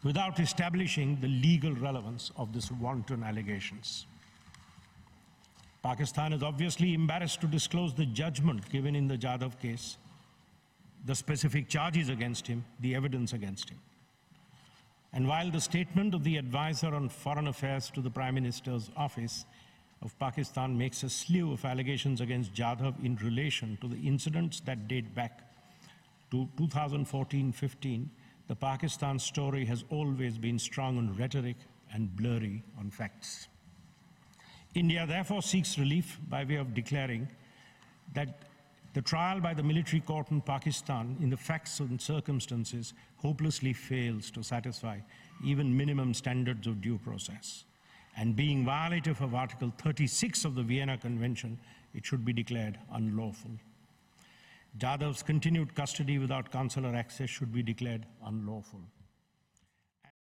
without establishing the legal relevance of these wanton allegations. Pakistan is obviously embarrassed to disclose the judgment given in the Jadhav case, the specific charges against him, the evidence against him. And while the statement of the advisor on foreign affairs to the Prime Minister's office of Pakistan makes a slew of allegations against Jadhav in relation to the incidents that date back to 2014-15, the Pakistan story has always been strong on rhetoric and blurry on facts. India therefore seeks relief by way of declaring that the trial by the military court in Pakistan in the facts and circumstances hopelessly fails to satisfy even minimum standards of due process. And being violative of Article 36 of the Vienna Convention, it should be declared unlawful. Jadhav's continued custody without consular access should be declared unlawful.